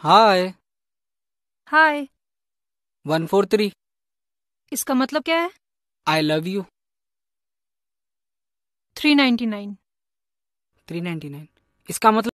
हाय। हाय। 143। इसका मतलब क्या है? I love you. 399। 399 इसका मतलब